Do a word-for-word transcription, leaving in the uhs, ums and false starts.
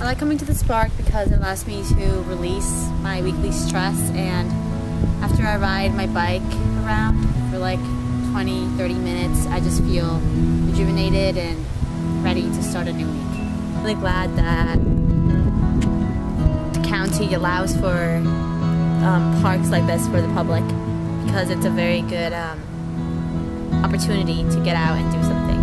like coming to this park because it allows me to release my weekly stress, and after I ride my bike around for like twenty, thirty minutes, I just feel rejuvenated and ready to start a new week. I'm really glad that the county allows for um, parks like this for the public, because it's a very good um, opportunity to get out and do something.